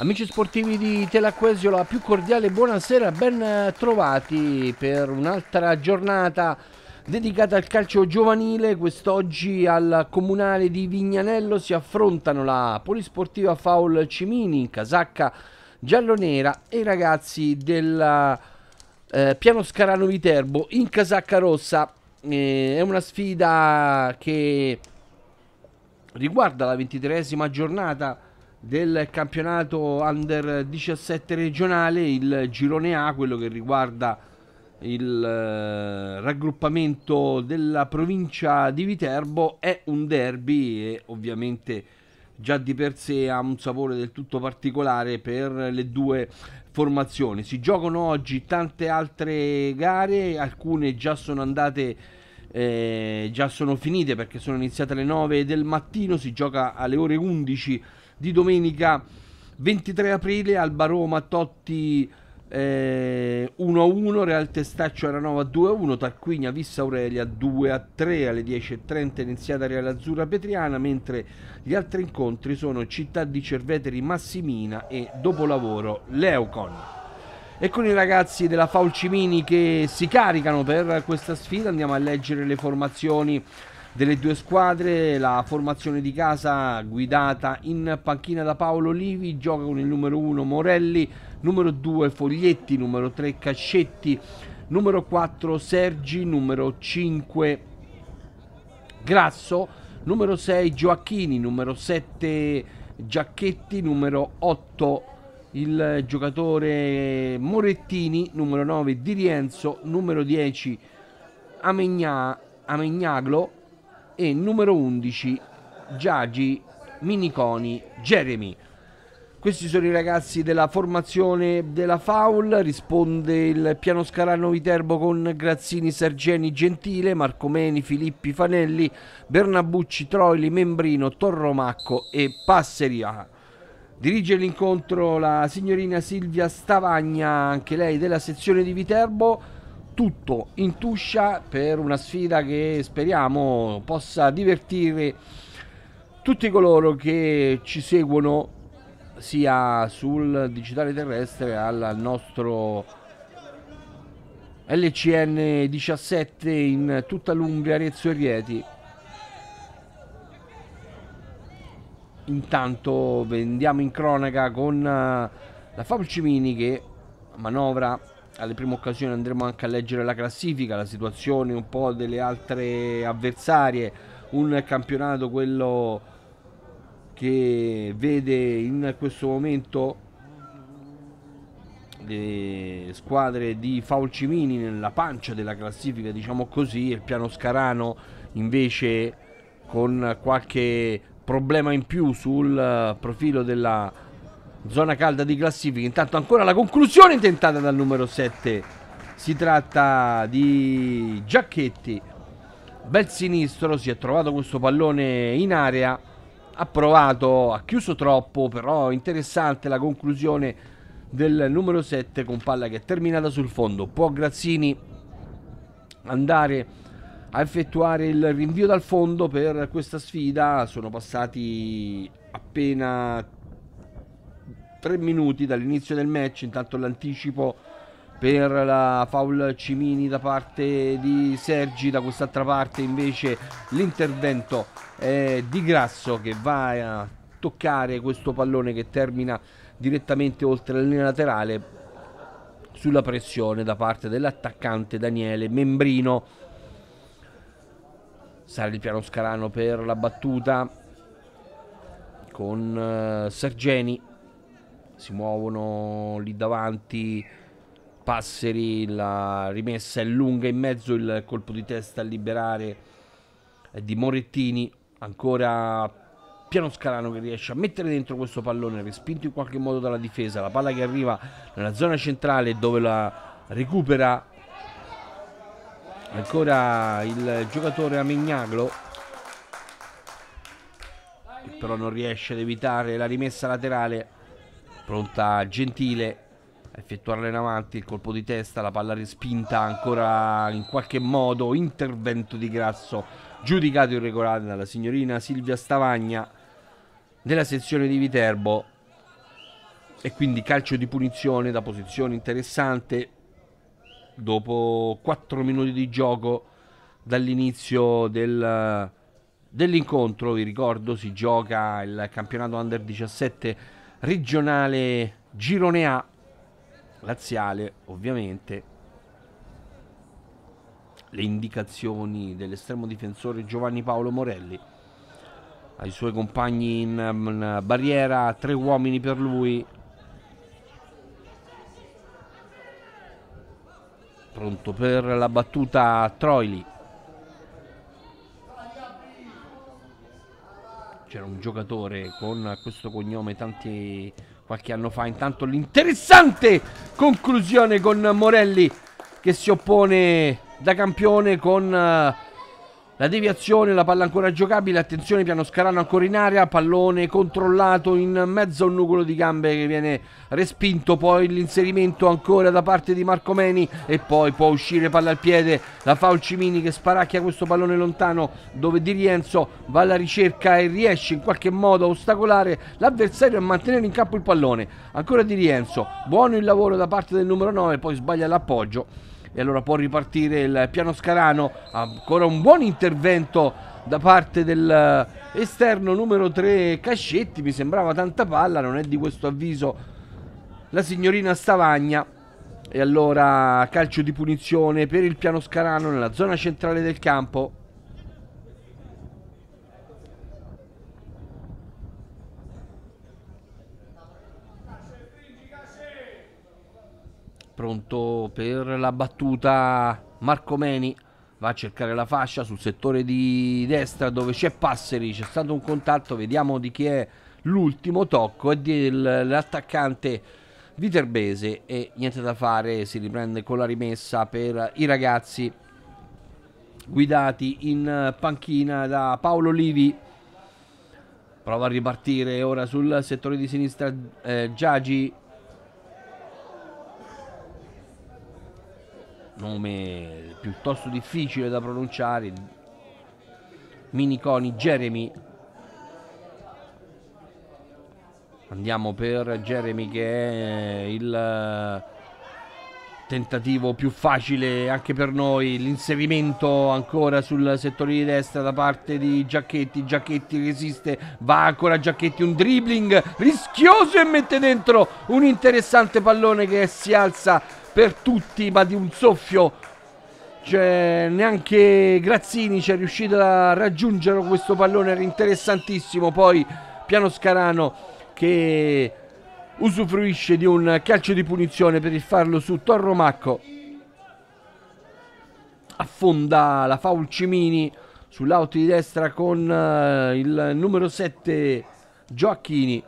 Amici sportivi di Telacquesio, la più cordiale buonasera, ben trovati per un'altra giornata dedicata al calcio giovanile. Quest'oggi al Comunale di Vignanello si affrontano la Polisportiva Faul Cimini in casacca giallonera e i ragazzi del Piano Scarano Viterbo in casacca rossa. È una sfida che riguarda la 23esima giornata del campionato Under 17 regionale, il girone A, quello che riguarda il raggruppamento della provincia di Viterbo. È un derby e ovviamente già di per sé ha un sapore del tutto particolare per le due formazioni. Si giocano oggi tante altre gare, alcune già sono andate, già sono finite perché sono iniziate alle 9 del mattino. Si gioca alle ore 11 di domenica 23 aprile. Alba Roma Totti 1-1, Real Testaccio Aranova 2-1, Tarquinia Vissa Aurelia 2-3. Alle 10:30 iniziata Real Azzurra Petriana, mentre gli altri incontri sono Città di Cerveteri Massimina e Dopolavoro Leucon. E con i ragazzi della Faul Cimini che si caricano per questa sfida andiamo a leggere le formazioni delle due squadre. La formazione di casa, guidata in panchina da Paolo Livi, gioca con il numero 1 Morelli, numero 2 Foglietti, numero 3 Cascetti, numero 4 Sergi, numero 5 Grasso, numero 6 Gioacchini, numero 7 Giacchetti, numero 8 il giocatore Morettini, numero 9 Di Rienzo, numero 10 Amengnaglo e numero 11 Giagi Miniconi Jeremy. Questi sono i ragazzi della formazione della Faul. Risponde il Piano Scarano Viterbo con Grazzini, Sergeni, Gentile, Marcomeni, Filippi, Fanelli, Bernabucci, Troili, Membrino, Torromacco e Passeria. Dirige l'incontro la signorina Silvia Stavagna, anche lei della sezione di Viterbo. Tutto in Tuscia per una sfida che speriamo possa divertire tutti coloro che ci seguono sia sul digitale terrestre al nostro LCN 17 in tutta l'Umbria, Arezzo e Rieti. Intanto andiamo in cronaca con la Faul Cimini che manovra alle prime occasioni. Andremo anche a leggere la classifica, la situazione un po' delle altre avversarie. Un campionato, quello che vede in questo momento le squadre di Faul Cimini nella pancia della classifica, diciamo così. Il Piano Scarano invece con qualche problema in più sul profilo della zona calda di classifica. Intanto ancora la conclusione intentata dal numero 7, si tratta di Giacchetti, bel sinistro, si è trovato questo pallone in area, ha provato, ha chiuso troppo, però interessante la conclusione del numero 7 con palla che è terminata sul fondo. Può Grazzini andare a effettuare il rinvio dal fondo per questa sfida? Sono passati appena 3 minuti dall'inizio del match. Intanto l'anticipo per la Faul Cimini da parte di Sergi, da quest'altra parte invece l'intervento è di Grasso che va a toccare questo pallone che termina direttamente oltre la linea laterale sulla pressione da parte dell'attaccante Daniele Membrino. Sale il Piano Scarano per la battuta con Sergeni, si muovono lì davanti Passeri, la rimessa è lunga in mezzo, il colpo di testa a liberare è di Morettini. Ancora Piano Scarano che riesce a mettere dentro questo pallone, respinto in qualche modo dalla difesa. La palla che arriva nella zona centrale dove la recupera ancora il giocatore Amengnaglo, però non riesce ad evitare la rimessa laterale. Pronta Gentile a effettuarla in avanti, il colpo di testa, la palla respinta ancora in qualche modo, intervento di Grasso giudicato irregolare dalla signorina Silvia Stavagna della sezione di Viterbo. e quindi calcio di punizione da posizione interessante dopo 4 minuti di gioco dall'inizio dell'incontro. Vi ricordo, si gioca il campionato Under 17 regionale Girone A laziale. Ovviamente le indicazioni dell'estremo difensore Giovanni Paolo Morelli ai suoi compagni in barriera, 3 uomini per lui, pronto per la battuta Troili. C'era un giocatore con questo cognome qualche anno fa. Intanto l'interessante conclusione con Morelli che si oppone da campione con la deviazione, la palla ancora giocabile. Attenzione, piano Scarano ancora in area, pallone controllato in mezzo a un nugolo di gambe che viene respinto. Poi l'inserimento ancora da parte di Marco Meni e poi può uscire palla al piede la Faucimini che sparacchia questo pallone lontano, dove Di Rienzo va alla ricerca e riesce in qualche modo a ostacolare l'avversario e a mantenere in campo il pallone. Ancora Di Rienzo, buono il lavoro da parte del numero 9, poi sbaglia l'appoggio e allora può ripartire il piano Scarano. Ancora un buon intervento da parte dell'esterno numero 3 Cascetti. Mi sembrava tanta palla, non è di questo avviso la signorina Stavagna. E allora calcio di punizione per il piano Scarano nella zona centrale del campo. Pronto per la battuta Marco Meni, va a cercare la fascia sul settore di destra dove c'è Passeri. C'è stato un contatto, vediamo di chi è l'ultimo tocco, è dell'attaccante viterbese e niente da fare, si riprende con la rimessa per i ragazzi guidati in panchina da Paolo Livi. Prova a ripartire ora sul settore di sinistra Giagi, nome piuttosto difficile da pronunciare, Miniconi Jeremy. Andiamo per Jeremy, che è il tentativo più facile anche per noi. L'inserimento ancora sul settore di destra da parte di Giacchetti. Giacchetti resiste, va ancora Giacchetti, un dribbling rischioso e mette dentro un interessante pallone che si alza per tutti, ma di un soffio. Cioè, neanche Grazzini ci è riuscito a raggiungere questo pallone, era interessantissimo. Poi piano Scarano che usufruisce di un calcio di punizione per il farlo su Torromacco. Affonda la Faucimini sull'auto di destra con il numero 7 Gioacchini.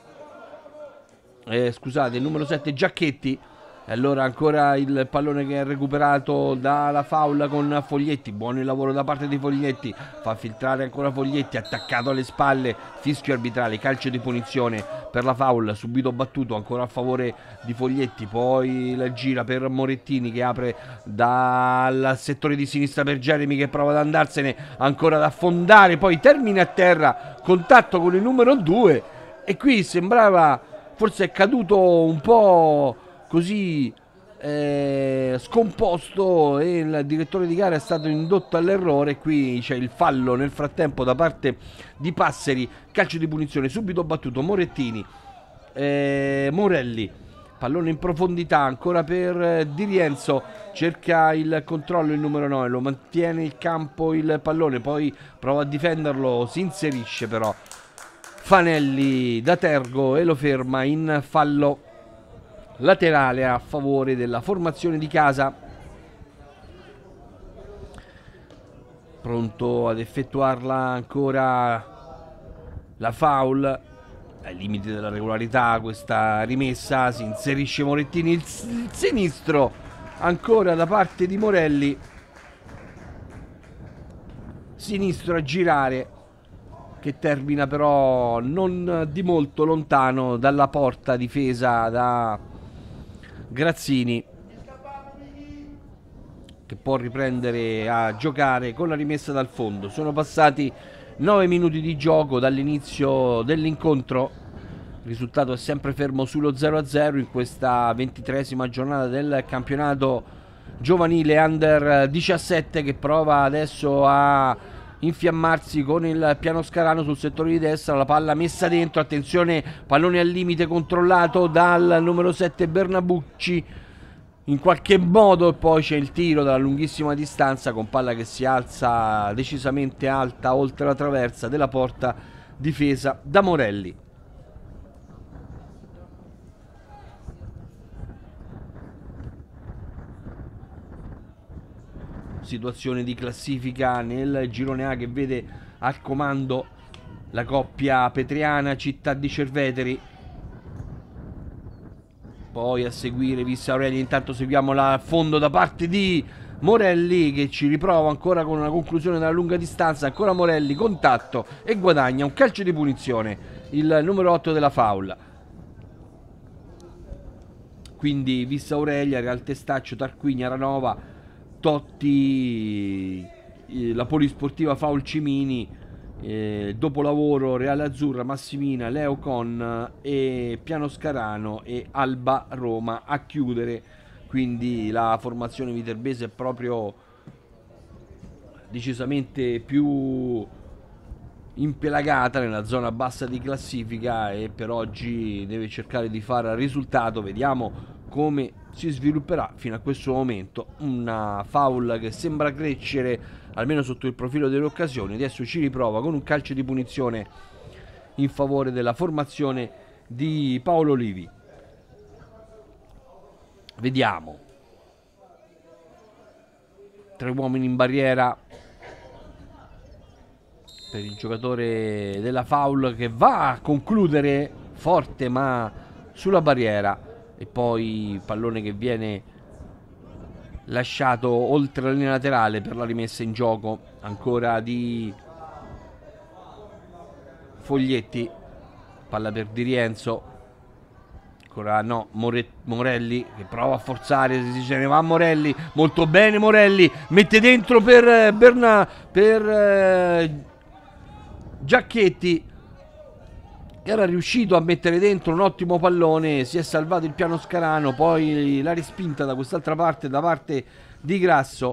Scusate, il numero 7 Giacchetti. E allora ancora il pallone che è recuperato dalla foul con Foglietti. Buono il lavoro da parte di Foglietti, fa filtrare ancora Foglietti, attaccato alle spalle, fischio arbitrale, calcio di punizione per la foul, subito battuto ancora a favore di Foglietti. Poi la gira per Morettini che apre dal settore di sinistra per Jeremy che prova ad andarsene, ancora ad affondare, poi termina a terra, contatto con il numero 2 e qui sembrava forse è caduto un po' così scomposto e il direttore di gara è stato indotto all'errore. Qui c'è il fallo nel frattempo da parte di Passeri, calcio di punizione subito battuto. Morettini, Morelli, pallone in profondità ancora per Di Rienzo, cerca il controllo il numero 9, lo mantiene il campo il pallone, poi prova a difenderlo, si inserisce però Fanelli da Tergo e lo ferma in fallo laterale a favore della formazione di casa. Pronto ad effettuarla ancora la foul ai limiti della regolarità questa rimessa. Si inserisce Morettini, il sinistro ancora da parte di Morelli, sinistro a girare che termina però non di molto lontano dalla porta difesa da Grazzini, che può riprendere a giocare con la rimessa dal fondo. Sono passati 9 minuti di gioco dall'inizio dell'incontro Il risultato è sempre fermo sullo 0-0 in questa 23esima giornata del campionato giovanile Under 17, che prova adesso a infiammarsi con il piano Scarano sul settore di destra. La palla messa dentro, attenzione, pallone al limite controllato dal numero 7 Bernabucci in qualche modo, e poi c'è il tiro dalla lunghissima distanza con palla che si alza decisamente alta oltre la traversa della porta difesa da Morelli. Situazione di classifica nel girone A che vede al comando la coppia petriana Città di Cerveteri, poi a seguire Vissa Aurelia. Intanto seguiamo la fondo da parte di Morelli, che ci riprova ancora con una conclusione dalla lunga distanza. Ancora Morelli, contatto e guadagna un calcio di punizione il numero 8 della Faul. Quindi Vissa Aurelia, Real Testaccio, Tarquinia, Aranova, Totti, la Polisportiva Faul Cimini, Dopolavoro, Reale Azzurra, Massimina, Leo Con e Piano Scarano e Alba Roma a chiudere. Quindi la formazione viterbese è proprio decisamente più impelagata nella zona bassa di classifica e per oggi deve cercare di fare risultato. Vediamo come si svilupperà fino a questo momento. Una Faul che sembra crescere almeno sotto il profilo delle occasioni. Adesso ci riprova con un calcio di punizione in favore della formazione di Paolo Livi. Vediamo, 3 uomini in barriera per il giocatore della Faul, che va a concludere forte ma sulla barriera, e poi pallone che viene lasciato oltre la linea laterale per la rimessa in gioco ancora di Foglietti. Palla per Di Rienzo, ancora no, Morelli che prova a forzare, si ce ne va Morelli, molto bene Morelli, mette dentro per Giacchetti, che era riuscito a mettere dentro un ottimo pallone. Si è salvato il piano Scarano, poi la respinta da quest'altra parte, da parte di Grasso.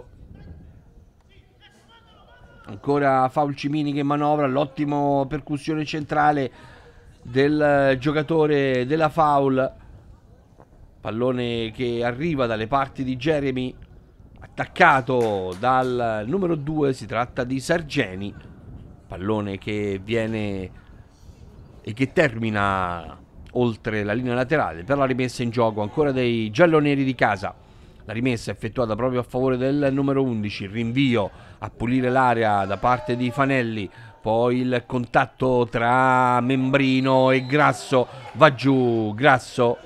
Ancora Faul Cimini che manovra, l'ottimo percussione centrale del giocatore della Faul, pallone che arriva dalle parti di Jeremy, attaccato dal numero 2, si tratta di Sargeni, pallone che viene e che termina oltre la linea laterale per la rimessa in gioco ancora dei gialloneri di casa. La rimessa è effettuata proprio a favore del numero 11, il rinvio a pulire l'area da parte di Fanelli, poi il contatto tra Membrino e Grasso, va giù Grasso,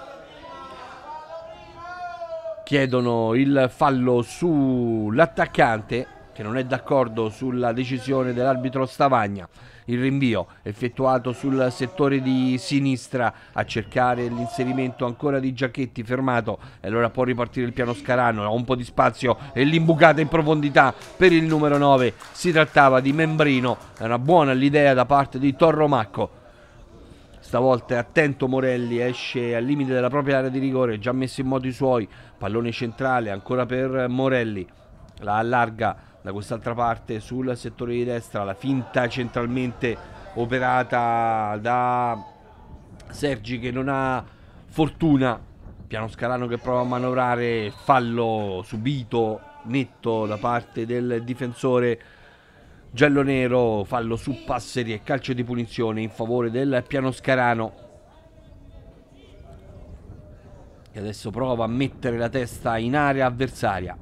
chiedono il fallo sull'attaccante che non è d'accordo sulla decisione dell'arbitro Stavagna. Il rinvio effettuato sul settore di sinistra a cercare l'inserimento ancora di Giacchetti, fermato, e allora può ripartire il piano Scarano, ha un po' di spazio e l'imbucata in profondità per il numero 9, si trattava di Membrino. È una buona l'idea da parte di Torromacco, stavolta è attento Morelli, esce al limite della propria area di rigore, già messo in moto i suoi, pallone centrale ancora per Morelli, la allarga da quest'altra parte sul settore di destra, la finta centralmente operata da Sergi che non ha fortuna, piano Scarano che prova a manovrare, fallo subito netto da parte del difensore giallonero, fallo su Passeri e calcio di punizione in favore del piano Scarano, che adesso prova a mettere la testa in area avversaria.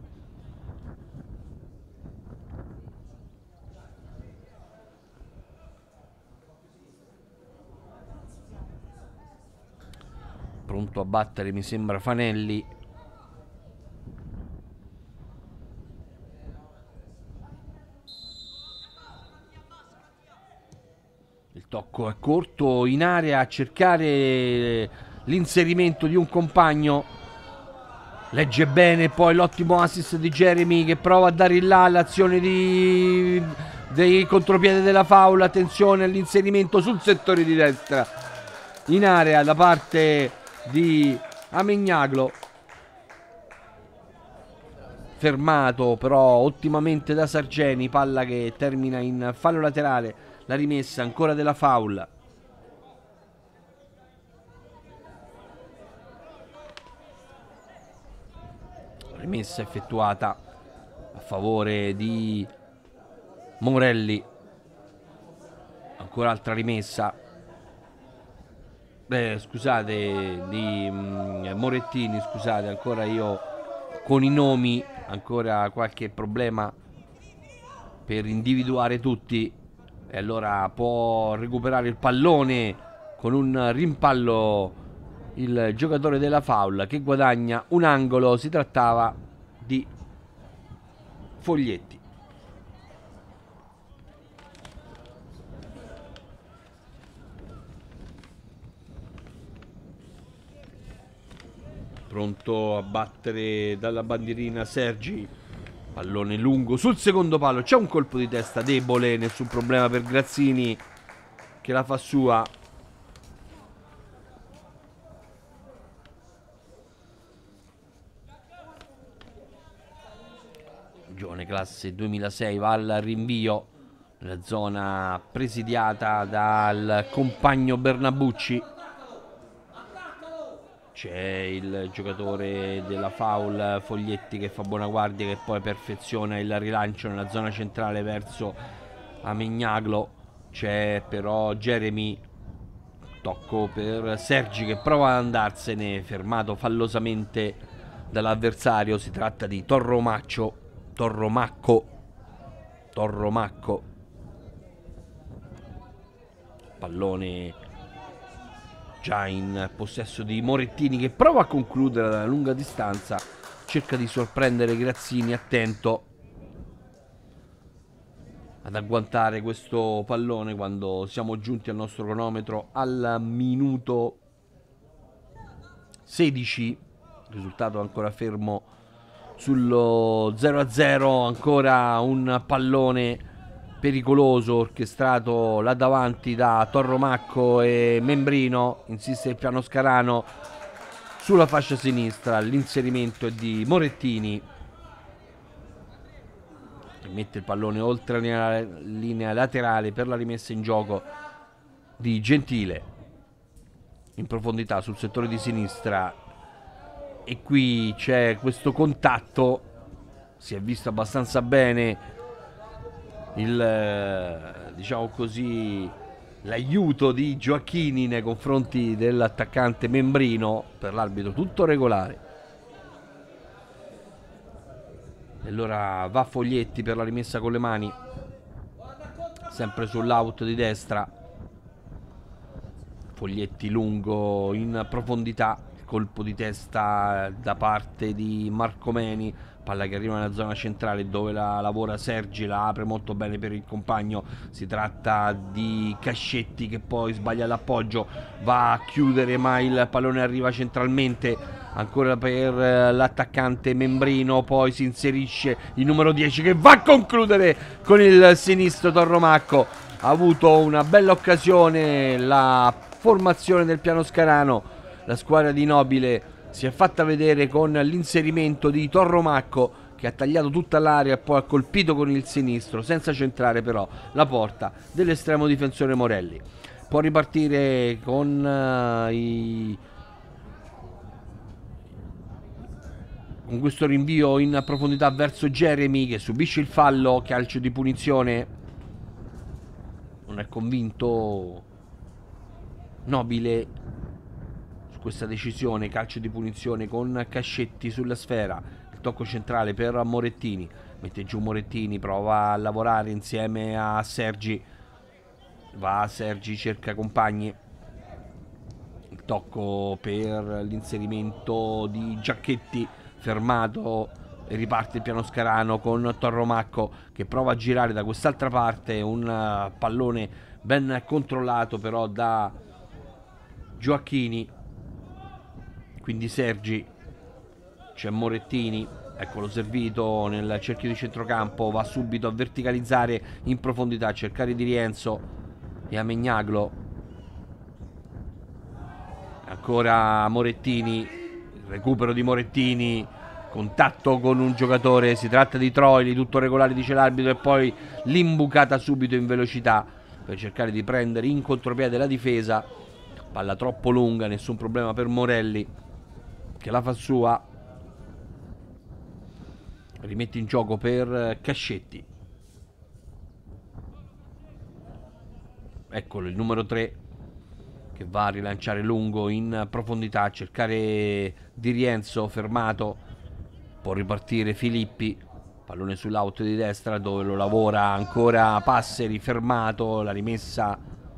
Pronto a battere mi sembra Fanelli. Il tocco è corto in area a cercare l'inserimento di un compagno. Legge bene poi l'ottimo assist di Jeremy che prova a dare in là l'azione dei contropiede della Faul. Attenzione all'inserimento sul settore di destra in area da parte di Amegnaglo, fermato però ottimamente da Sargeni, palla che termina in fallo laterale, la rimessa ancora della foul. Rimessa effettuata a favore di Morelli, ancora altra rimessa, scusate, di Morettini, scusate, ancora io con i nomi, ancora qualche problema per individuare tutti, e allora può recuperare il pallone con un rimpallo il giocatore della foul che guadagna un angolo. Si trattava di Foglietti. Pronto a battere dalla bandierina Sergi, pallone lungo sul secondo palo, c'è un colpo di testa debole, nessun problema per Grazzini che la fa sua. Giovane classe 2006 va al rinvio nella zona presidiata dal compagno Bernabucci. C'è il giocatore della foul Foglietti che fa buona guardia, che poi perfeziona il rilancio nella zona centrale verso Amegnaglo. C'è però Jeremy, tocco per Sergi che prova ad andarsene, fermato fallosamente dall'avversario. Si tratta di Torromacco. Pallone già in possesso di Morettini che prova a concludere da lunga distanza, cerca di sorprendere Grazzini, attento ad agguantare questo pallone quando siamo giunti al nostro cronometro al minuto 16, risultato ancora fermo sullo 0-0. Ancora un pallone pericoloso orchestrato là davanti da Torromacco e Membrino, insiste il Pianoscarano sulla fascia sinistra, l'inserimento è di Morettini, mette il pallone oltre la linea laterale per la rimessa in gioco di Gentile in profondità sul settore di sinistra, e qui c'è questo contatto, si è visto abbastanza bene diciamo così, l'aiuto di Gioacchini nei confronti dell'attaccante Membrino. Per l'arbitro tutto regolare, e allora va Foglietti per la rimessa con le mani, sempre sull'out di destra. Foglietti lungo in profondità, colpo di testa da parte di Marcomeni, palla che arriva nella zona centrale dove la lavora Sergi, la apre molto bene per il compagno. Si tratta di Cascetti che poi sbaglia l'appoggio, va a chiudere ma il pallone arriva centralmente ancora per l'attaccante Membrino, poi si inserisce il numero 10 che va a concludere con il sinistro. Torromacco ha avuto una bella occasione, la formazione del Pianoscarano, la squadra di Nobile si è fatta vedere con l'inserimento di Torromacco che ha tagliato tutta l'area e poi ha colpito con il sinistro senza centrare però la porta dell'estremo difensore Morelli. Può ripartire con con questo rinvio in profondità verso Jeremy che subisce il fallo, calcio di punizione. Non è convinto Nobile su questa decisione, calcio di punizione con Cascetti sulla sfera, il tocco centrale per Morettini, mette giù Morettini, prova a lavorare insieme a Sergi, va Sergi, cerca compagni, il tocco per l'inserimento di Giacchetti, fermato, e riparte il Pianoscarano con Torromacco che prova a girare da quest'altra parte, un pallone ben controllato però da Gioacchini, quindi Sergi, c'è Morettini, eccolo servito nel cerchio di centrocampo, va subito a verticalizzare in profondità, a cercare di Rienzo e Amegnaglo. ancora Morettini, recupero di Morettini, contatto con un giocatore, si tratta di Troili, tutto regolare dice l'arbitro, e poi l'imbucata subito in velocità per cercare di prendere in contropiede la difesa. Palla troppo lunga, nessun problema per Morelli che la fa sua. Rimette in gioco per Cascetti. Eccolo il numero 3 che va a rilanciare lungo in profondità, a cercare Di Rienzo, fermato. Può ripartire Filippi, pallone sull'out di destra dove lo lavora ancora Passeri, fermato. La rimessa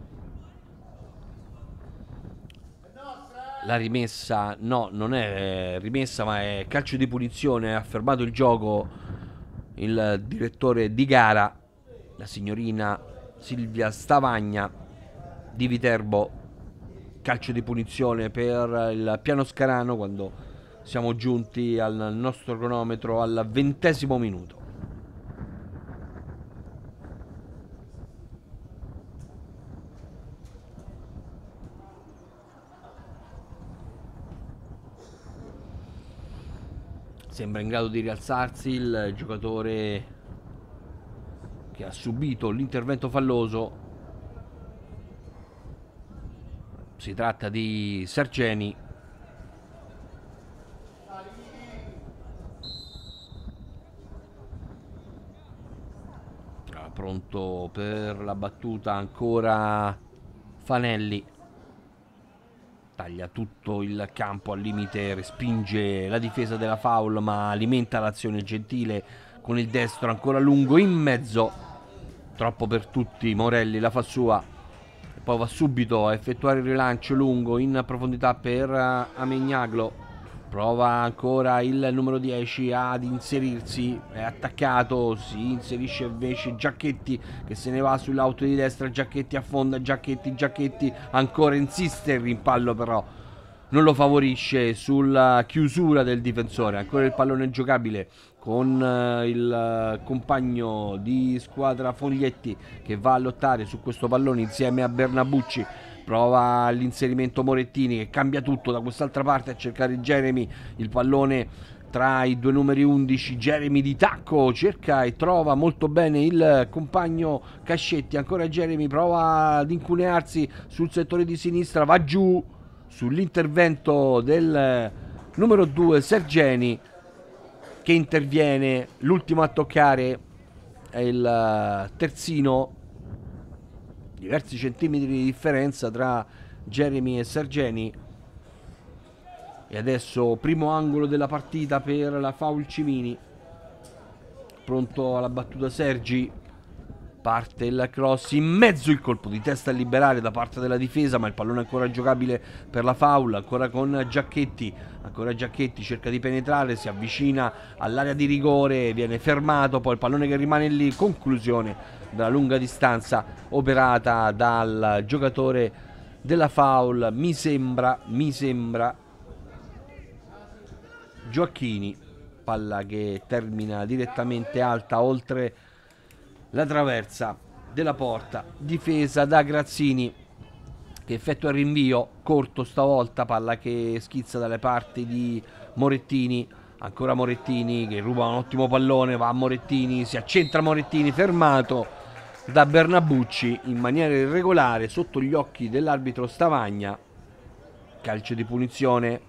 no, non è rimessa ma è calcio di punizione. Ha fermato il gioco il direttore di gara, la signorina Silvia Stavagna di Viterbo. Calcio di punizione per il Piano Scarano quando siamo giunti al nostro cronometro al 20° minuto. Sembra in grado di rialzarsi il giocatore che ha subito l'intervento falloso. Si tratta di Sergeni. Pronto per la battuta ancora Fanelli. Taglia tutto il campo al limite, respinge la difesa della foul ma alimenta l'azione Gentile con il destro ancora lungo in mezzo. Troppo per tutti, Morelli la fa sua. Poi va subito a effettuare il rilancio lungo in profondità per Amegnaglo. Prova ancora il numero 10 ad inserirsi, è attaccato, si inserisce invece Giacchetti che se ne va sull'auto di destra, Giacchetti affonda, Giacchetti ancora insiste, il rimpallo però non lo favorisce sulla chiusura del difensore. Ancora il pallone giocabile con il compagno di squadra Foglietti che va a lottare su questo pallone insieme a Bernabucci. Prova l'inserimento Morettini che cambia tutto da quest'altra parte a cercare Jeremy, il pallone tra i due numeri 11, Jeremy di tacco cerca e trova molto bene il compagno Cascetti. Ancora Jeremy prova ad incunearsi sul settore di sinistra, va giù sull'intervento del numero 2 Sergeni che interviene. L'ultimo a toccare è il terzino, diversi centimetri di differenza tra Jeremy e Sergeni. E adesso primo angolo della partita per la foul Cimini. Pronto alla battuta Sergi, parte il cross in mezzo, il colpo di testa a liberare da parte della difesa ma il pallone ancora giocabile per la foul. Ancora con Giacchetti, ancora Giacchetti cerca di penetrare, si avvicina all'area di rigore, viene fermato, poi il pallone che rimane lì. Conclusione dalla lunga distanza operata dal giocatore della foul, mi sembra Gioacchini. Palla che termina direttamente alta oltre la traversa della porta, difesa da Grazzini che effettua il rinvio corto stavolta, palla che schizza dalle parti di Morettini. Ancora Morettini che ruba un ottimo pallone, va a Morettini, si accentra Morettini, fermato da Bernabucci in maniera irregolare sotto gli occhi dell'arbitro Stavagna. Calcio di punizione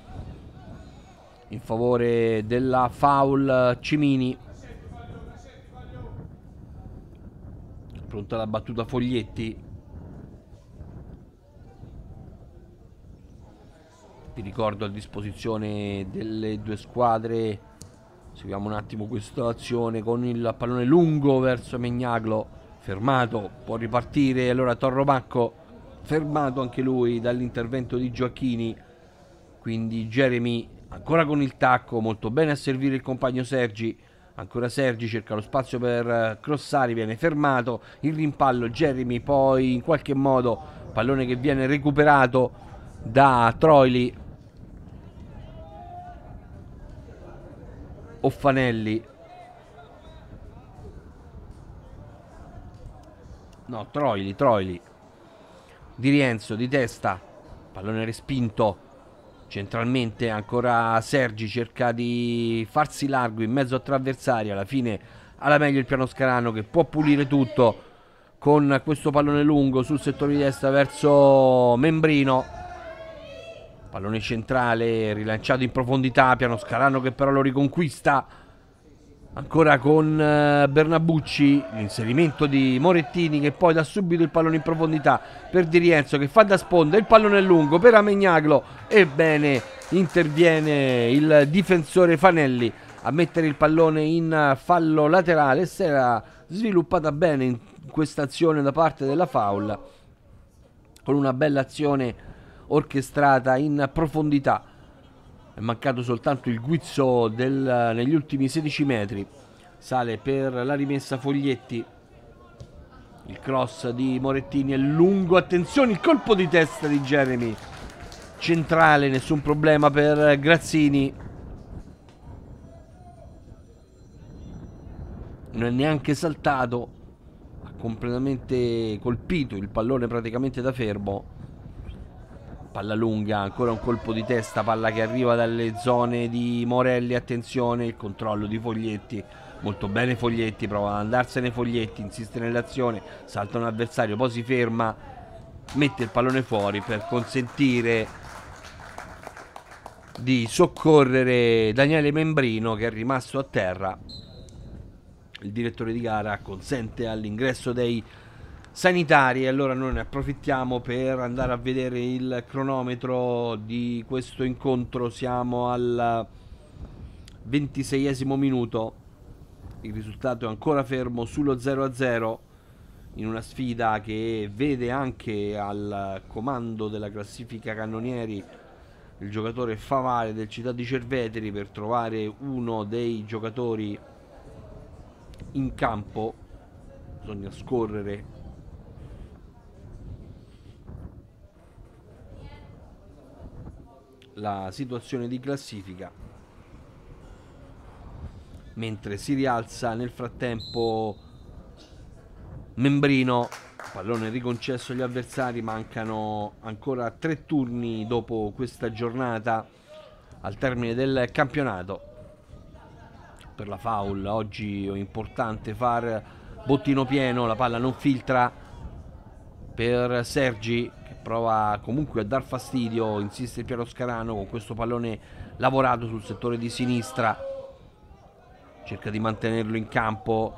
in favore della foul Cimini. Pronta la battuta Foglietti. Vi ricordo a disposizione delle due squadre. Seguiamo un attimo questa azione con il pallone lungo verso Megnaglo, fermato, può ripartire. Allora Torromacco, fermato anche lui dall'intervento di Gioacchini. Quindi Jeremy ancora con il tacco, molto bene a servire il compagno Sergi. Ancora Sergi cerca lo spazio per crossare, viene fermato, il rimpallo Jeremy, poi in qualche modo pallone che viene recuperato da Troili o Fanelli. No, Troili Di Rienzo di testa pallone respinto centralmente, ancora Sergi cerca di farsi largo in mezzo a tre avversari, alla fine alla meglio il Pianoscarano che può pulire tutto con questo pallone lungo sul settore di destra verso Membrino, pallone centrale rilanciato in profondità, Pianoscarano che però lo riconquista ancora con Bernabucci, l'inserimento di Morettini che poi dà subito il pallone in profondità per Di Rienzo che fa da sponda, il pallone è lungo per Amegnaglo, ebbene interviene il difensore Fanelli a mettere il pallone in fallo laterale. Si era sviluppata bene in questa azione da parte della Foul, con una bella azione orchestrata in profondità. È mancato soltanto il guizzo negli ultimi 16 metri. Sale per la rimessa Foglietti. Il cross di Morettini è lungo. Attenzione, il colpo di testa di Jeremy. Centrale, nessun problema per Grazzini. Non è neanche saltato. Ha completamente colpito il pallone praticamente da fermo. Palla lunga, ancora un colpo di testa, palla che arriva dalle zone di Morelli, attenzione, il controllo di Foglietti, molto bene Foglietti, prova ad andarsene Foglietti, insiste nell'azione, salta un avversario, poi si ferma, mette il pallone fuori per consentire di soccorrere Daniele Membrino che è rimasto a terra. Il direttore di gara consente all'ingresso dei sanitari, allora noi ne approfittiamo per andare a vedere il cronometro di questo incontro. Siamo al 26esimo minuto, il risultato è ancora fermo sullo 0-0 in una sfida che vede anche al comando della classifica cannonieri il giocatore Favale del Città di Cerveteri per trovare uno dei giocatori in campo. Bisogna scorrere la situazione di classifica, mentre si rialza nel frattempo Membrino, pallone riconcesso agli avversari. Mancano ancora 3 turni dopo questa giornata al termine del campionato. Per la Foul oggi è importante far bottino pieno, la palla non filtra per Sergi che prova comunque a dar fastidio, insiste il Pianoscarano con questo pallone lavorato sul settore di sinistra, cerca di mantenerlo in campo,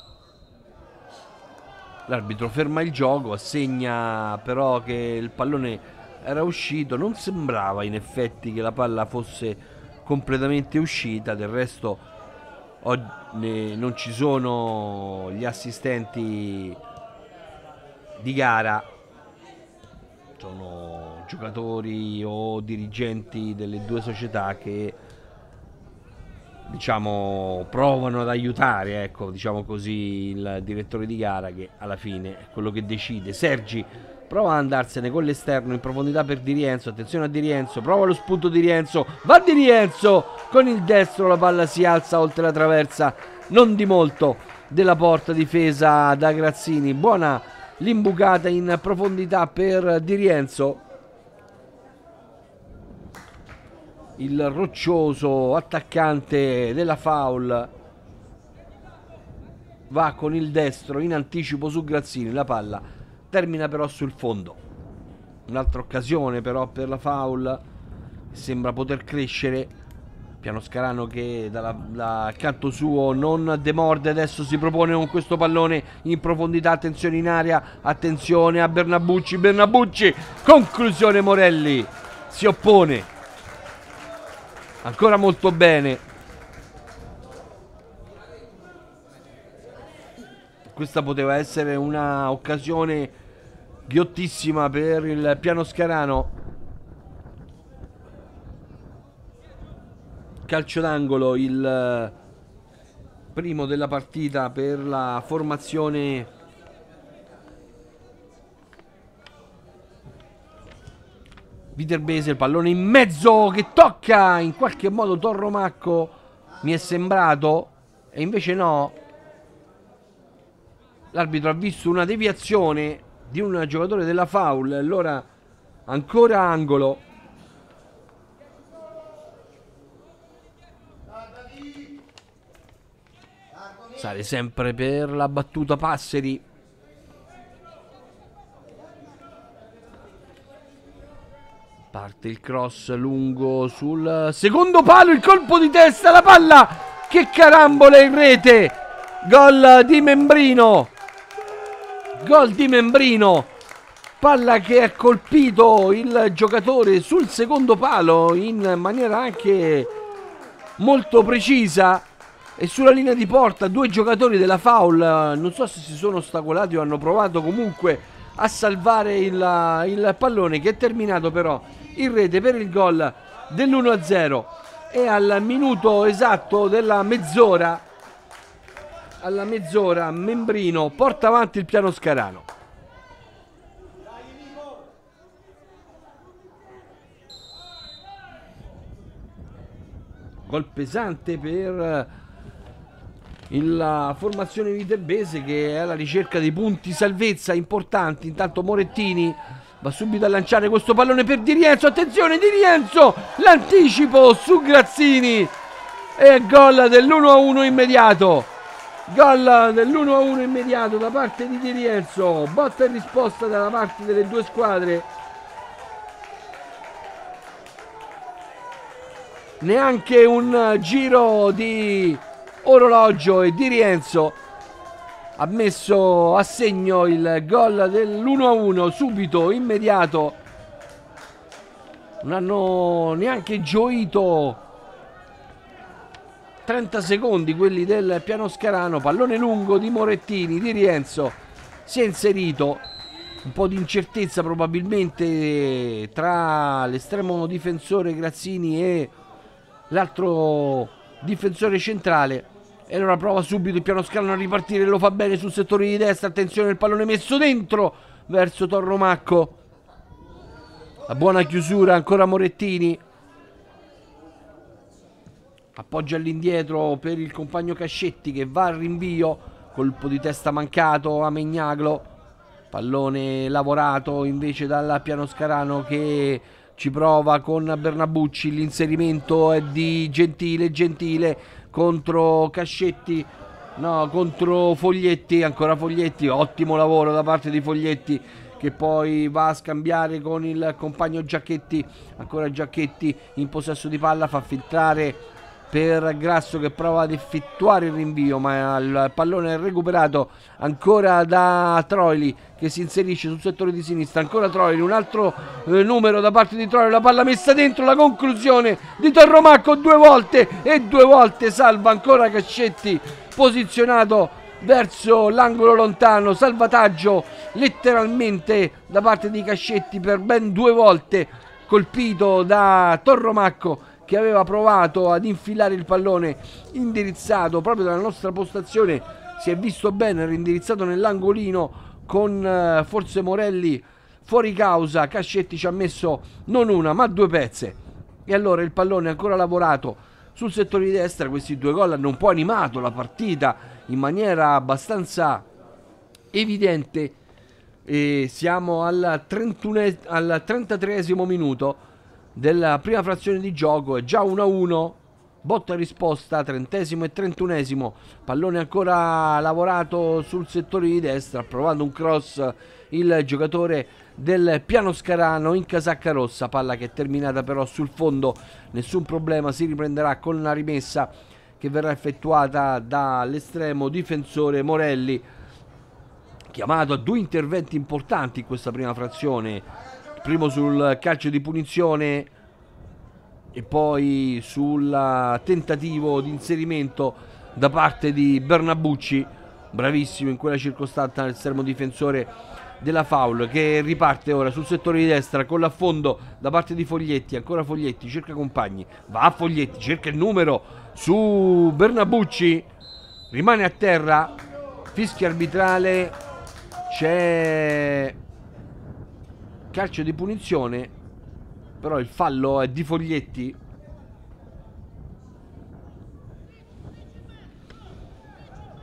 l'arbitro ferma il gioco, assegna però che il pallone era uscito, non sembrava in effetti che la palla fosse completamente uscita, del resto non ci sono gli assistenti di gara, sono giocatori o dirigenti delle due società che diciamo provano ad aiutare, ecco, diciamo così, il direttore di gara che alla fine è quello che decide. Sergi prova ad andarsene con l'esterno in profondità per Di Rienzo, attenzione a Di Rienzo, prova lo spunto Di Rienzo, va Di Rienzo con il destro, la palla si alza oltre la traversa, non di molto, della porta, difesa da Grazzini. Buona l'imbucata in profondità per Di Rienzo. Il roccioso attaccante della Foul va con il destro in anticipo su Grazzini, la palla termina però sul fondo. Un'altra occasione però per la Foul, sembra poter crescere. Pianoscarano che dal canto suo non demorde, adesso si propone con questo pallone in profondità, attenzione in area, attenzione a Bernabucci, conclusione Morelli, si oppone ancora molto bene. Questa poteva essere una occasione ghiottissima per il Pianoscarano. Calcio d'angolo, il primo della partita per la formazione viterbese. Il pallone in mezzo che tocca in qualche modo Torromacco, mi è sembrato, e invece no. L'arbitro ha visto una deviazione di un giocatore della Foul, allora ancora angolo. Sale sempre per la battuta Passeri. Parte il cross lungo sul secondo palo, il colpo di testa, la palla che carambola in rete. Gol di Membrino. Gol di Membrino. Palla che ha colpito il giocatore sul secondo palo in maniera anche molto precisa. E sulla linea di porta due giocatori della Foul, non so se si sono ostacolati o hanno provato comunque a salvare il pallone, che è terminato però in rete per il gol dell'1-0. E al minuto esatto della mezz'ora, Membrino porta avanti il Piano Scarano. Gol pesante per la formazione viterbese, che è alla ricerca dei punti salvezza importanti. Intanto Morettini va subito a lanciare questo pallone per Di Rienzo. Attenzione, Di Rienzo, l'anticipo su Grazzini e gol dell'1-1 immediato. Gol dell'1-1 immediato da parte di Di Rienzo. Botta e risposta dalla parte delle due squadre. Neanche un giro di orologio e Di Rienzo ha messo a segno il gol dell'1-1 subito, immediato. Non hanno neanche gioito 30 secondi quelli del Piano Scarano. Pallone lungo di Morettini, Di Rienzo si è inserito. Un po' di incertezza probabilmente tra l'estremo difensore Grazzini e l'altro difensore centrale. E allora prova subito il Piano Scarano a ripartire, lo fa bene sul settore di destra. Attenzione, il pallone messo dentro verso Torromacco. La buona chiusura ancora Morettini. Appoggia all'indietro per il compagno Cascetti che va al rinvio. Colpo di testa mancato a Megnaglo. Pallone lavorato invece dal Piano Scarano, che ci prova con Bernabucci. L'inserimento è di Gentile contro Cascetti, no, contro Foglietti. Ancora Foglietti, ottimo lavoro da parte di Foglietti, che poi va a scambiare con il compagno Giacchetti. Ancora Giacchetti in possesso di palla, fa filtrare per Grasso che prova ad effettuare il rinvio, ma il pallone è recuperato ancora da Troili, che si inserisce sul settore di sinistra. Ancora Troili, un altro numero da parte di Troili, la palla messa dentro, la conclusione di Torromacco due volte e due volte salva ancora Cascetti, posizionato verso l'angolo lontano. Salvataggio letteralmente da parte di Cascetti per ben due volte, colpito da Torromacco, che aveva provato ad infilare il pallone indirizzato proprio dalla nostra postazione. Si è visto bene, era indirizzato nell'angolino con forse Morelli fuori causa. Cascetti ci ha messo non una ma due pezze, e allora il pallone ancora lavorato sul settore di destra. Questi due gol hanno un po' animato la partita in maniera abbastanza evidente, e siamo al 33esimo minuto della prima frazione di gioco. È già 1-1, botta e risposta, 30esimo e 31esimo. Pallone ancora lavorato sul settore di destra, provando un cross il giocatore del Piano Scarano in casacca rossa. Palla che è terminata però sul fondo, nessun problema, si riprenderà con la rimessa che verrà effettuata dall'estremo difensore Morelli, chiamato a due interventi importanti in questa prima frazione. Primo sul calcio di punizione e poi sul tentativo di inserimento da parte di Bernabucci, bravissimo in quella circostanza l'estremo difensore della Foul, che riparte ora sul settore di destra con l'affondo da parte di Foglietti. Ancora Foglietti, cerca compagni, va a Foglietti, cerca il numero su Bernabucci, rimane a terra, fischio arbitrale, c'è calcio di punizione, però il fallo è di Foglietti.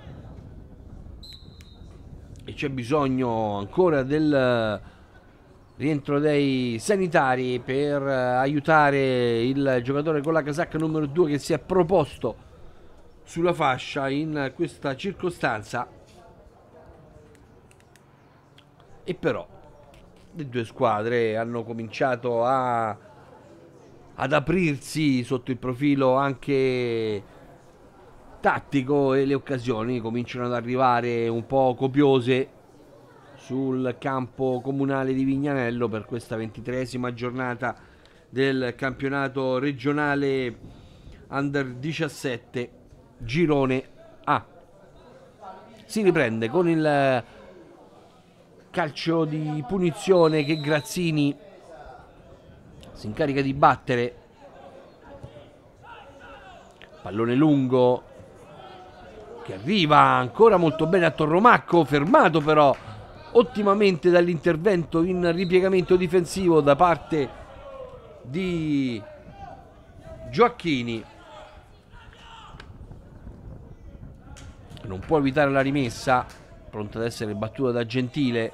E c'è bisogno ancora del rientro dei sanitari per aiutare il giocatore con la casacca numero 2 che si è proposto sulla fascia in questa circostanza. E però le due squadre hanno cominciato ad aprirsi sotto il profilo anche tattico e le occasioni cominciano ad arrivare un po' copiose sul campo comunale di Vignanello per questa 23esima giornata del campionato regionale Under 17 Girone A. Si riprende con il calcio di punizione che Grazzini si incarica di battere. Pallone lungo che arriva ancora molto bene a Torromacco, fermato però ottimamente dall'intervento in ripiegamento difensivo da parte di Gioacchini. Non può evitare la rimessa, pronta ad essere battuta da Gentile.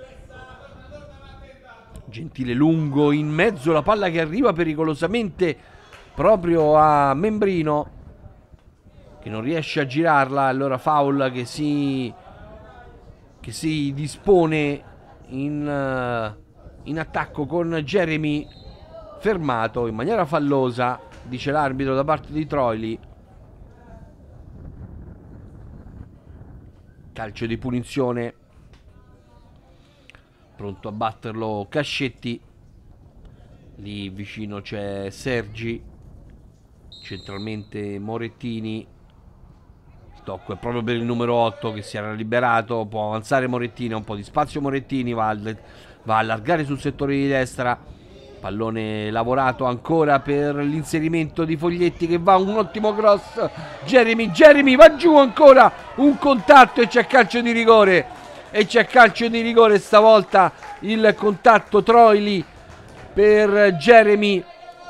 Gentile lungo in mezzo, la palla che arriva pericolosamente proprio a Membrino, che non riesce a girarla. Allora foul che si dispone in attacco con Jeremy, fermato in maniera fallosa, dice l'arbitro, da parte di Troili. Calcio di punizione, pronto a batterlo Cascetti. Lì vicino c'è Sergi, centralmente Morettini. Il tocco è proprio per il numero 8 che si era liberato. Può avanzare Morettini, ha un po' di spazio Morettini, va a allargare sul settore di destra. Pallone lavorato ancora per l'inserimento di Foglietti, che va un ottimo cross. Jeremy va giù ancora, un contatto e c'è calcio di rigore. E c'è calcio di rigore stavolta, il contatto Troili per Jeremy,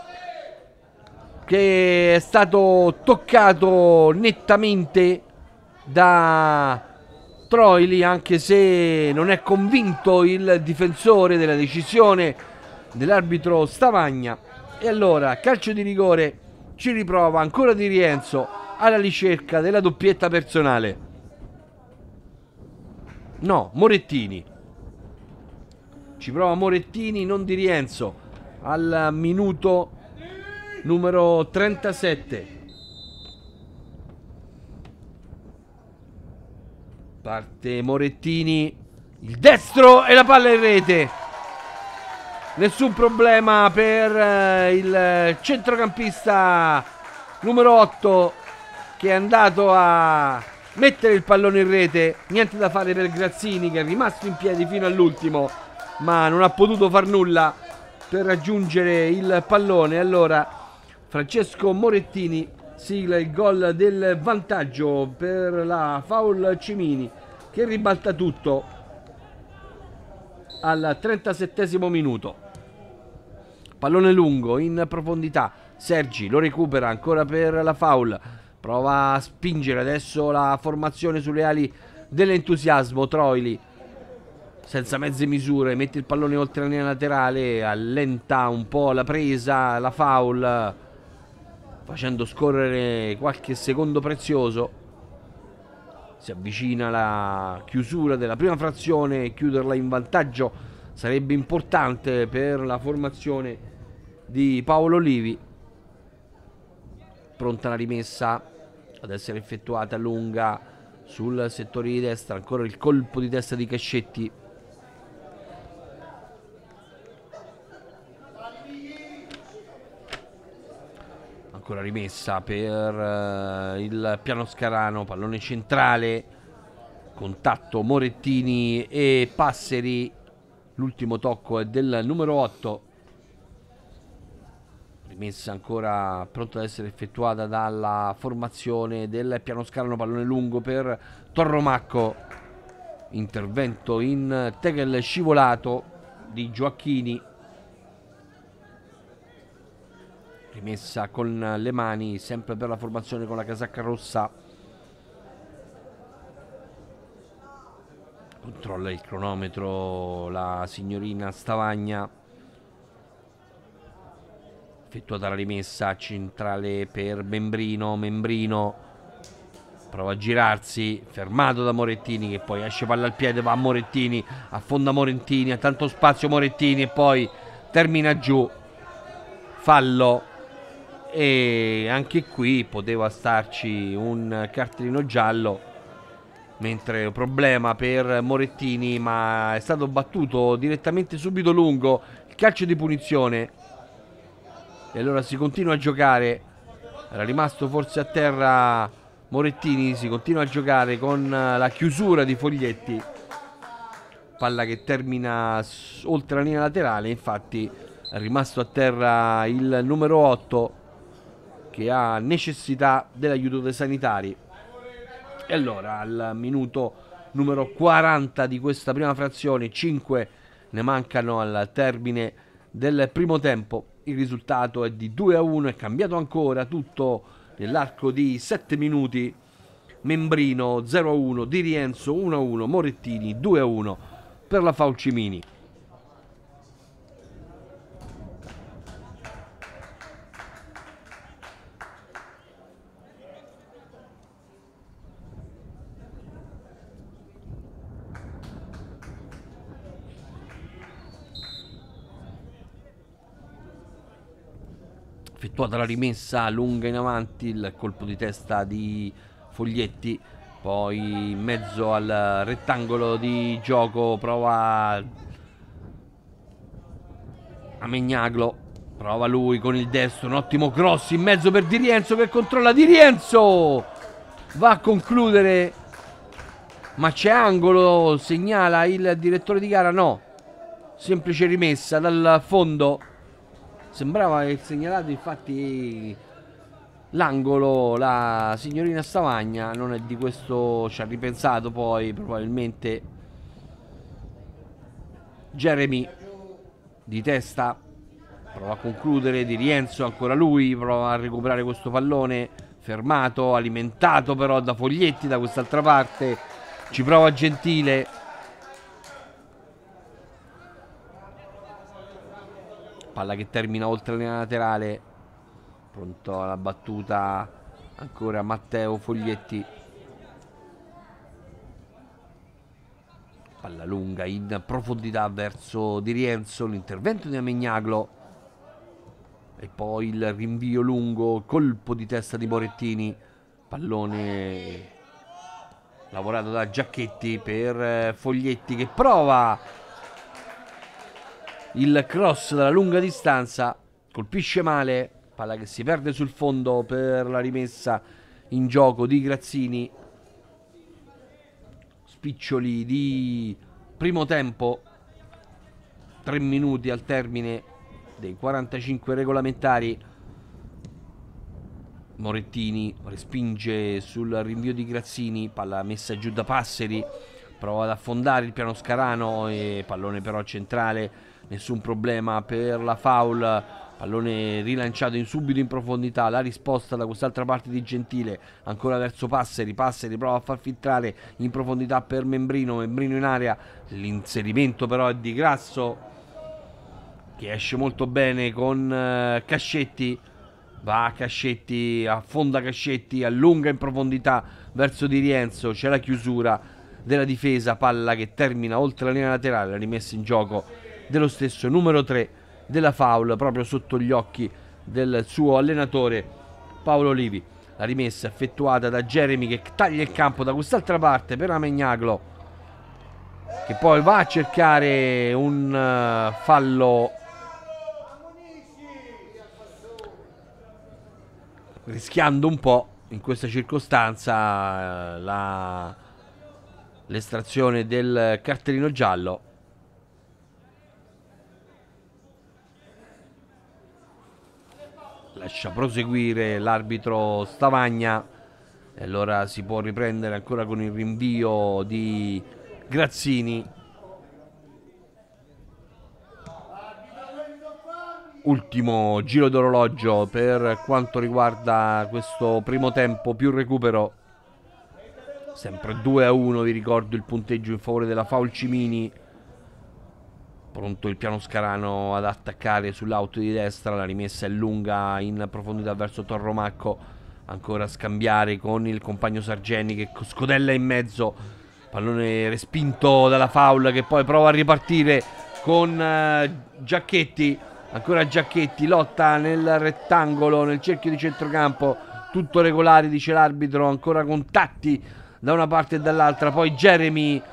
che è stato toccato nettamente da Troili, anche se non è convinto il difensore della decisione dell'arbitro Stavagna. E allora calcio di rigore, ci riprova ancora Di Rienzo alla ricerca della doppietta personale. No, Morettini. Ci prova Morettini, non Di Rienzo, al minuto numero 37. Parte Morettini, il destro e la palla in rete. Nessun problema per il centrocampista numero 8, che è andato a mettere il pallone in rete. Niente da fare per Grazzini, che è rimasto in piedi fino all'ultimo, ma non ha potuto far nulla per raggiungere il pallone. Allora Francesco Morettini sigla il gol del vantaggio per la foul Cimini, che ribalta tutto al 37esimo minuto. Pallone lungo in profondità, Sergi lo recupera ancora per la foul, prova a spingere adesso la formazione sulle ali dell'entusiasmo. Troili senza mezze misure mette il pallone oltre la linea laterale, allenta un po' la presa, la foul, facendo scorrere qualche secondo prezioso. Si avvicina la chiusura della prima frazione, chiuderla in vantaggio sarebbe importante per la formazione di Paolo Olivi. Pronta la rimessa ad essere effettuata lunga sul settore di destra, ancora il colpo di testa di Cascetti. Ancora rimessa per il Pianoscarano, pallone centrale, contatto Morettini e Passeri. L'ultimo tocco è del numero 8. Rimessa ancora pronta ad essere effettuata dalla formazione del Pianoscarano, pallone lungo per Torromacco. Intervento in tackle scivolato di Gioacchini. Rimessa con le mani sempre per la formazione con la casacca rossa. Controlla il cronometro la signorina Stavagna. Effettuata la rimessa centrale per Membrino. Membrino prova a girarsi, fermato da Morettini, che poi esce palla al piede, va a Morettini, affonda Morettini, ha tanto spazio Morettini e poi termina giù. Fallo. E anche qui poteva starci un cartellino giallo, mentre problema per Morettini, ma è stato battuto direttamente subito lungo il calcio di punizione e allora si continua a giocare. Era rimasto forse a terra Morettini, si continua a giocare con la chiusura di Foglietti, palla che termina oltre la linea laterale. Infatti è rimasto a terra il numero 8 che ha necessità dell'aiuto dei sanitari. E allora al minuto numero 40 di questa prima frazione, 5 ne mancano al termine del primo tempo, il risultato è di 2-1, è cambiato ancora tutto nell'arco di 7 minuti. Membrino 0-1, Di Rienzo 1-1, Morettini 2-1 per la Falcimini. Effettuata la rimessa lunga in avanti, il colpo di testa di Foglietti, poi in mezzo al rettangolo di gioco prova Amegnaglo, prova lui con il destro, un ottimo cross in mezzo per Di Rienzo che controlla. Di Rienzo va a concludere, ma c'è angolo, segnala il direttore di gara. No, semplice rimessa dal fondo. Sembrava aver segnalato infatti l'angolo la signorina Stavagna, non è di questo, ci ha ripensato poi probabilmente Jeremy. Di testa prova a concludere, Di Rienzo, ancora lui, prova a recuperare questo pallone, fermato, alimentato però da Foglietti da quest'altra parte, ci prova Gentile, palla che termina oltre la linea laterale, pronto alla battuta ancora Matteo Foglietti, palla lunga in profondità verso Di Rienzo, l'intervento di Amegnaglo e poi il rinvio lungo, colpo di testa di Morettini, pallone lavorato da Giacchetti per Foglietti che prova il cross dalla lunga distanza, colpisce male, palla che si perde sul fondo per la rimessa in gioco di Grazzini. Spiccioli di primo tempo, 3 minuti al termine dei 45 regolamentari. Morettini respinge sul rinvio di Grazzini, palla messa giù da Passeri, prova ad affondare il piano Scarano e pallone però centrale, nessun problema per la foul, pallone rilanciato subito in profondità, la risposta da quest'altra parte di Gentile, ancora verso Passeri, Passeri prova a far filtrare in profondità per Membrino, Membrino in area, l'inserimento però è di Grasso che esce molto bene con Cascetti, va a Cascetti, affonda Cascetti, allunga in profondità verso Di Rienzo, c'è la chiusura della difesa, palla che termina oltre la linea laterale, la rimessa in gioco dello stesso numero 3 della foul proprio sotto gli occhi del suo allenatore Paolo Olivi. La rimessa effettuata da Jeremy che taglia il campo da quest'altra parte per Amegnaglo che poi va a cercare un fallo, rischiando un po' in questa circostanza l'estrazione del cartellino giallo. Lascia proseguire l'arbitro Stavagna e allora si può riprendere ancora con il rinvio di Grazzini. Ultimo giro d'orologio per quanto riguarda questo primo tempo più recupero. Sempre 2-1, vi ricordo il punteggio in favore della Faulcimini. Pronto il Piano Scarano ad attaccare sull'auto di destra, la rimessa è lunga in profondità verso Torromacco, ancora a scambiare con il compagno Sargeni che scodella in mezzo, pallone respinto dalla Faul che poi prova a ripartire con Giacchetti, ancora Giacchetti, lotta nel rettangolo, nel cerchio di centrocampo, tutto regolare dice l'arbitro, ancora contatti da una parte e dall'altra, poi Jeremy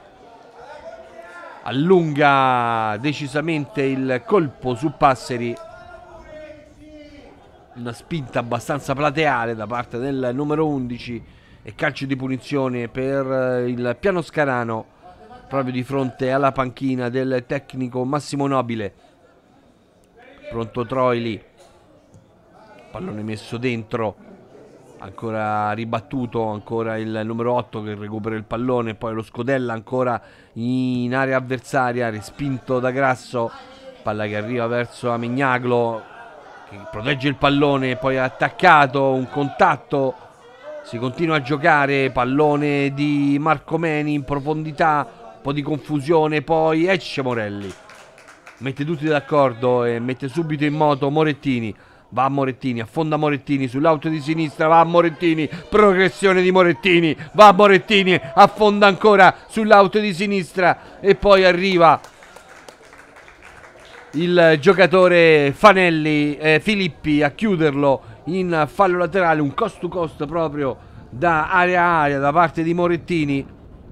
allunga decisamente il colpo su Passeri, una spinta abbastanza plateale da parte del numero 11 e calcio di punizione per il Piano Scarano proprio di fronte alla panchina del tecnico Massimo Nobile. Pronto Troili, pallone messo dentro, ancora ribattuto, ancora il numero 8 che recupera il pallone, poi lo scodella ancora in area avversaria, respinto da Grasso, palla che arriva verso Amignaglo che protegge il pallone, poi attaccato, un contatto, si continua a giocare, pallone di Marco Meni in profondità, un po' di confusione, poi esce Morelli, mette tutti d'accordo e mette subito in moto Morettini. Va a Morettini, affonda Morettini sull'auto di sinistra, va a Morettini, progressione di Morettini, va a Morettini, affonda ancora sull'auto di sinistra e poi arriva il giocatore Filippi a chiuderlo in fallo laterale, un cost to cost proprio da area a area da parte di Morettini.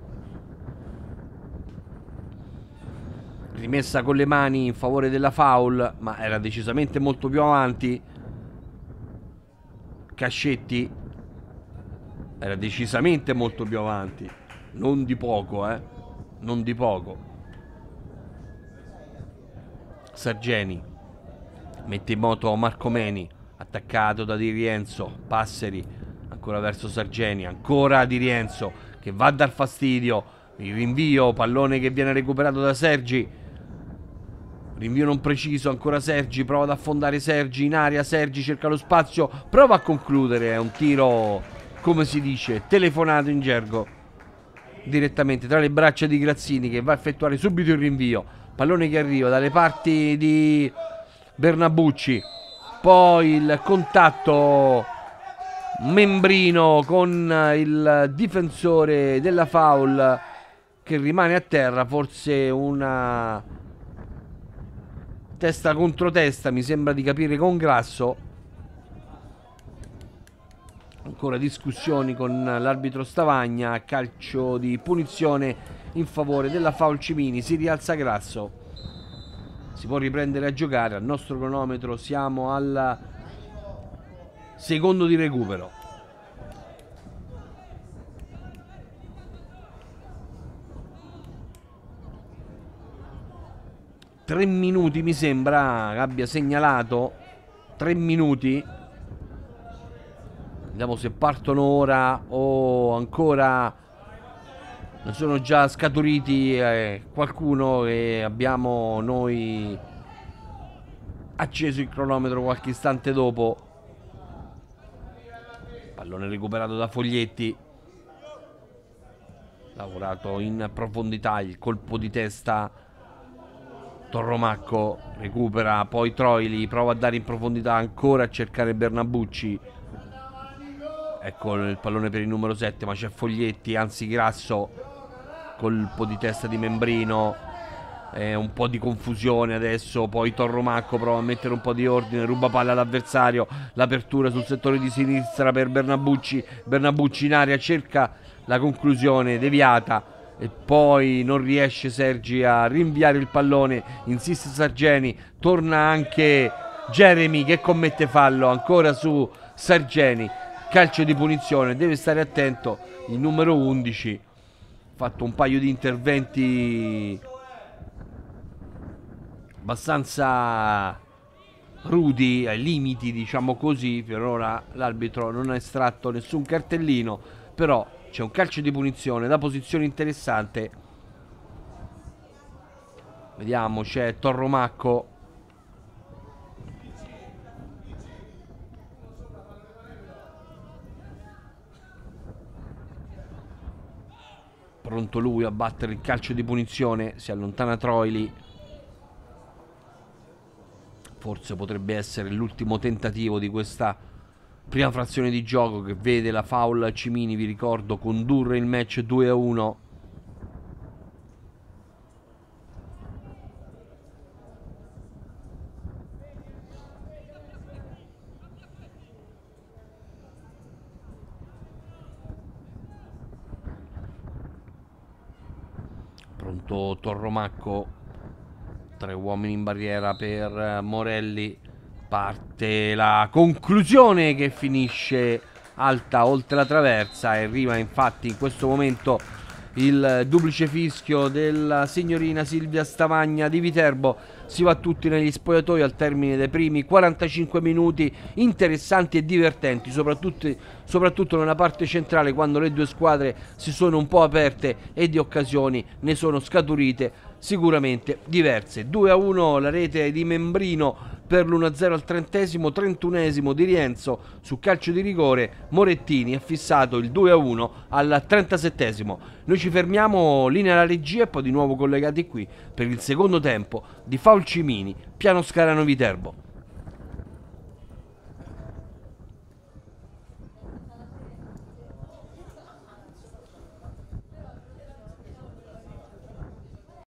Rimessa con le mani in favore della foul, ma era decisamente molto più avanti. Cascetti era decisamente molto più avanti, non di poco, non di poco. Sargeni mette in moto Marco Meni, attaccato da Di Rienzo, Passeri ancora verso Sargeni, ancora Di Rienzo che va a dar fastidio, il rinvio, pallone che viene recuperato da Sergi, rinvio non preciso, ancora Sergi, prova ad affondare Sergi in aria, Sergi cerca lo spazio, prova a concludere, è un tiro, come si dice, telefonato in gergo, direttamente tra le braccia di Grazzini che va a effettuare subito il rinvio, pallone che arriva dalle parti di Bernabucci, poi il contatto Membrino con il difensore della foul che rimane a terra, forse una testa contro testa, mi sembra di capire, con Grasso. Ancora discussioni con l'arbitro Stavagna, calcio di punizione in favore della Faulcimini, si rialza Grasso, si può riprendere a giocare, al nostro cronometro siamo al secondo di recupero. Tre minuti mi sembra che abbia segnalato, 3 minuti. Vediamo se partono ora o ancora ne sono già scaturiti qualcuno, e abbiamo noi acceso il cronometro qualche istante dopo. Pallone recuperato da Foglietti, lavorato in profondità, il colpo di testa Torromacco, recupera poi Troili, prova a dare in profondità ancora a cercare Bernabucci, ecco il pallone per il numero 7, ma c'è Foglietti, anzi Grasso, colpo di testa di Membrino, un po' di confusione adesso, poi Torromacco prova a mettere un po' di ordine, ruba palla all'avversario, l'apertura sul settore di sinistra per Bernabucci, Bernabucci in aria cerca la conclusione deviata e poi non riesce Sergi a rinviare il pallone, insiste Sargeni, torna anche Jeremy che commette fallo ancora su Sargeni, calcio di punizione, deve stare attento il numero 11, fatto un paio di interventi abbastanza rudi, ai limiti diciamo così, per ora l'arbitro non ha estratto nessun cartellino, però c'è un calcio di punizione da posizione interessante. Vediamo, c'è Torromacco, Pronto lui a battere il calcio di punizione, si allontana Troili. Forse potrebbe essere l'ultimo tentativo di questa prima frazione di gioco che vede la foul Cimini, vi ricordo, condurre il match 2-1. Pronto Torromacco, 3 uomini in barriera per Morelli. Parte la conclusione che finisce alta oltre la traversa e arriva infatti in questo momento il duplice fischio della signorina Silvia Stavagna di Viterbo. Si va tutti negli spogliatoi al termine dei primi 45 minuti interessanti e divertenti, soprattutto nella parte centrale, quando le due squadre si sono un po' aperte e di occasioni ne sono scaturite sicuramente diverse. 2-1 la rete di Membrino per l'1-0 al 30esimo, 31esimo di Rienzo su calcio di rigore. Morettini ha fissato il 2-1 al 37esimo. Noi ci fermiamo, linea alla regia, e poi di nuovo collegati qui per il secondo tempo di Faul Cimini, Piano Scarano Viterbo.